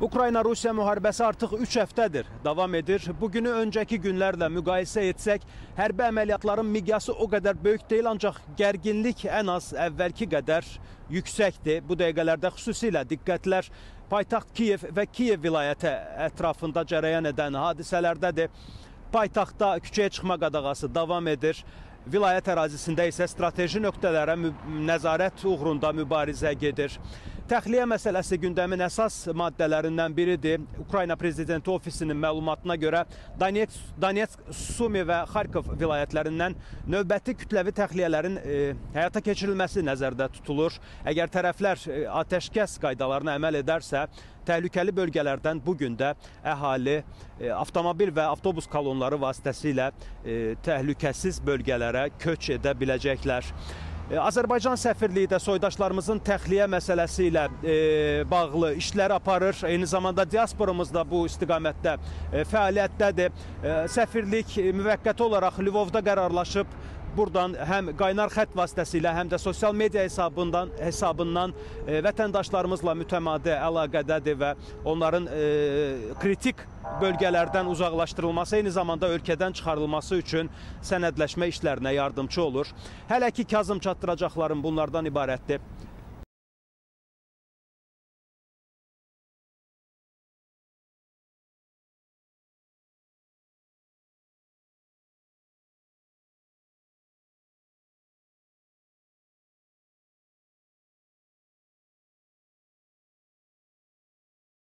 Ukrayna-Rusiya müharibəsi artıq 3 həftədir davam edir. Bugünü öncəki günlərlə müqayisə etsək, hərbi əməliyyatların miqyası o qədər böyük deyil, ancaq gərginlik ən az əvvəlki qədər yüksəkdir. Bu dəqiqələrdə xüsusilə diqqətlər paytaxt Kiyev və Kiyev vilayəti ətrafında cərəyan edən hadisələrdədir. Paytaxtda küçəyə çıxma qadağası davam edir. Vilayət ərazisində isə strateji nöqtələrə nəzarət uğrunda mübarizə gedir. Təxliyə məsələsi gündəmin əsas maddələrindən biridir. Ukrayna Prezidenti Ofisinin məlumatına görə Donetsk, Sumi və Xarkov vilayətlərindən növbəti kütləvi təxliyələrin həyata keçirilməsi nəzərdə tutulur. Əgər tərəflər atəşkəs qaydalarına əməl edərsə, təhlükəli bölgələrdən bugün də əhali avtomobil və avtobus kolonları vasitəsilə təhlükəsiz bölgələrə köç edə biləcəklər. Azərbaycan səfirliyi də soydaşlarımızın təxliyə məsələsi ilə bağlı işlər aparır. Eyni zamanda diasporumuz da bu istiqamətdə fəaliyyətdədir. Səfirlik müvəqqəti olaraq Lvovda qərarlaşıb. Buradan həm qaynar xətt vasitəsilə, həm də sosial media hesabından vətəndaşlarımızla mütəmadi əlaqədədir və onların kritik bölgələrdən uzaqlaşdırılması, eyni zamanda ölkədən çıxarılması üçün sənədləşmə işlərinə yardımcı olur. Hələ ki, Kazım çatdıracaqlarım bunlardan ibarətdir.